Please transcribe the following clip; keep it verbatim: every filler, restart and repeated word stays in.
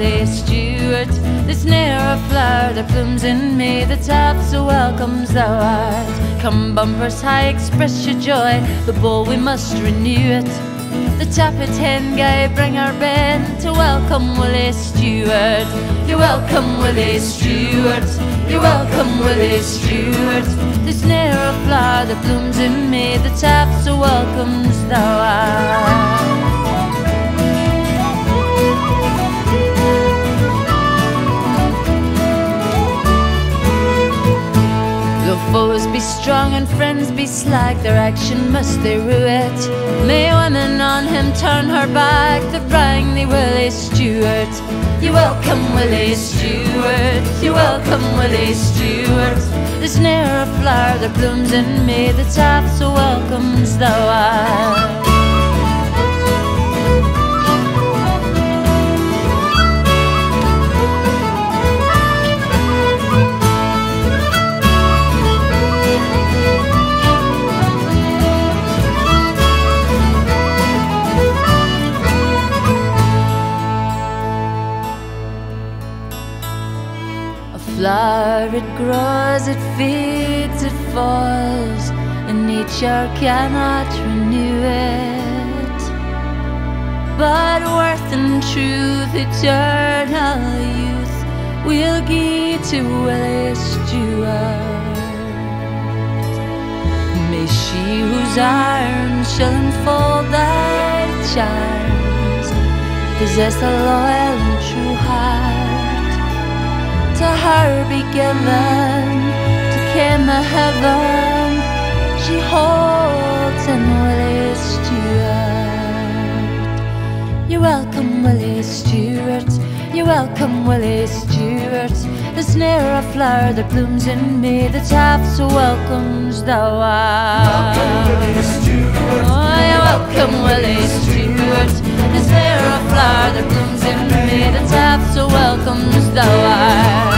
Willie Stewart. There's ne'er a flower that blooms in May that half so welcomes thou art. Come bumpers high, express your joy, the bowl we must renew it. The tappet hen guy bring our band to welcome Willie Stewart. You're welcome, Willie Stewart. You're welcome, Willie Stewart. There's ne'er a flower that blooms in May that half so welcomes thou art. Though foes be strong and friends be slack, their action must they rue it. May women on him turn her back, the brang thee Willie Stewart. You're welcome, Willie Stewart. You're welcome, Willie Stewart. There's ne'er a flower that blooms in May that half so welcomes thou art. Flower, it grows, it fades, it falls, and nature cannot renew it. But worth and truth, eternal youth, we'll give to Willie Stewart. May she whose arms shall enfold thy charms possess a loyal and true heart. To her be given to ken the heaven she holds in Willie Stewart. You're welcome, Willie Stewart. You're welcome, Willie Stewart. There's ne'er a flower that blooms in May that half so welcomes thou art. Welcome, Willie Stewart. Oh, you're welcome, Willie Stewart. There's ne'er a flower that blooms in May that half so welcomes thou art.